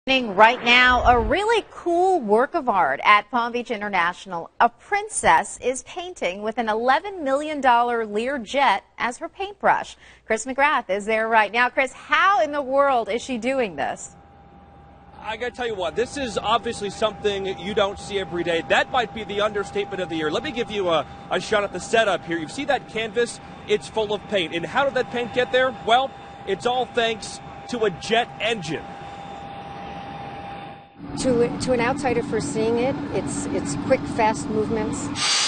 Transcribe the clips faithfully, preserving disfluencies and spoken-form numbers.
Right now, a really cool work of art at Palm Beach International. A princess is painting with an eleven million dollar Lear jet as her paintbrush. Chris McGrath is there right now. Chris, how in the world is she doing this? I gotta tell you what, this is obviously something you don't see every day. That might be the understatement of the year. Let me give you a, a shot at the setup here. You see that canvas? It's full of paint. And how did that paint get there? Well, it's all thanks to a jet engine. To, to an outsider first seeing it, it's, it's quick, fast movements.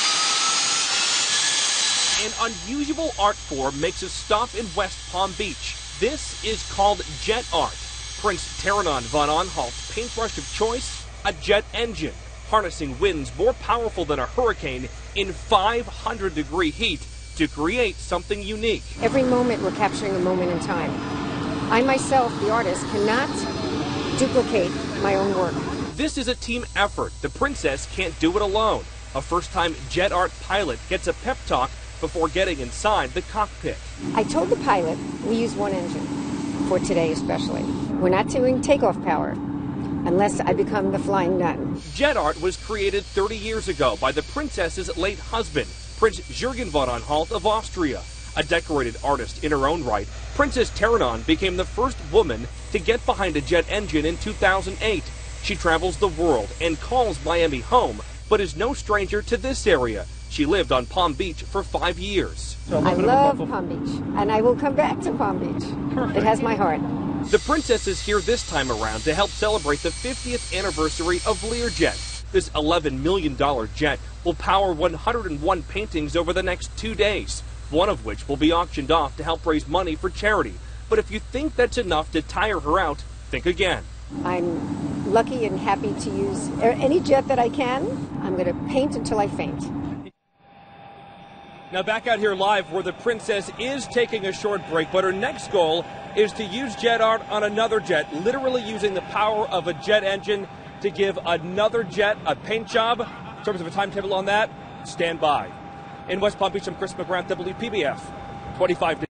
An unusual art form makes a stop in West Palm Beach. This is called jet art. Prince Tarinan Von Anhalt's paintbrush of choice, a jet engine, harnessing winds more powerful than a hurricane in five hundred degree heat to create something unique. Every moment we're capturing a moment in time. I myself, the artist, cannot duplicate my own work. This is a team effort. The princess can't do it alone. A first-time jet art pilot gets a pep talk before getting inside the cockpit. I told the pilot we use one engine, for today especially. We're not doing takeoff power unless I become the flying nun. Jet art was created thirty years ago by the princess's late husband, Prince Jürgen von Anhalt of Austria. A decorated artist in her own right, Princess Tarinan became the first woman to get behind a jet engine in two thousand eight. She travels the world and calls Miami home, but is no stranger to this area. She lived on Palm Beach for five years. I love Palm Beach, and I will come back to Palm Beach. Perfect. It has my heart. The princess is here this time around to help celebrate the fiftieth anniversary of Learjet. This eleven million dollar jet will power one hundred one paintings over the next two days, one of which will be auctioned off to help raise money for charity. But if you think that's enough to tire her out, think again. I'm lucky and happy to use any jet that I can. I'm going to paint until I faint. Now back out here live where the princess is taking a short break, but her next goal is to use jet art on another jet, literally using the power of a jet engine to give another jet a paint job. In terms of a timetable on that, stand by. In West Palm Beach, I'm Chris McGrath, W P B F twenty-five.